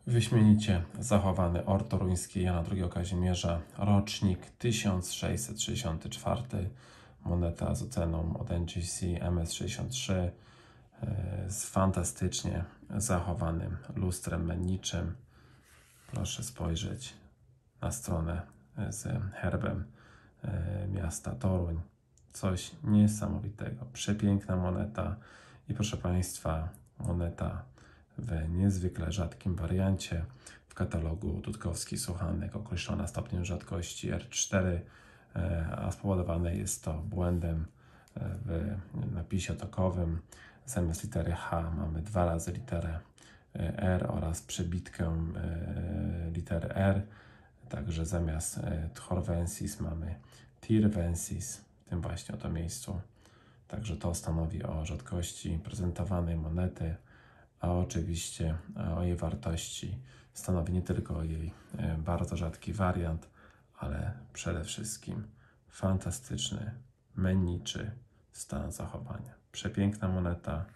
Wyśmienicie zachowany ort toruński Jana II Kazimierza, rocznik 1664, moneta z oceną od NGC MS63 z fantastycznie zachowanym lustrem menniczym. Proszę spojrzeć na stronę z herbem miasta Toruń. Coś niesamowitego, przepiękna moneta i proszę Państwa, moneta w niezwykle rzadkim wariancie w katalogu Dudkowski-Suchanek, określona stopniem rzadkości R4, a spowodowane jest to błędem w napisie tokowym. Zamiast litery H mamy 2 razy literę R oraz przebitkę litery R. Także zamiast Thorvensis mamy Tirvensis w tym właśnie oto miejscu. Także to stanowi o rzadkości prezentowanej monety, a oczywiście o jej wartości stanowi nie tylko jej bardzo rzadki wariant, ale przede wszystkim fantastyczny, menniczy stan zachowania. Przepiękna moneta,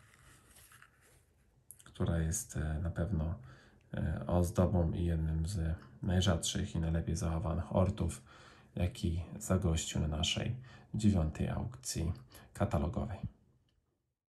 która jest na pewno ozdobą i jednym z najrzadszych i najlepiej zachowanych ortów, jaki zagościł na naszej 9. aukcji katalogowej.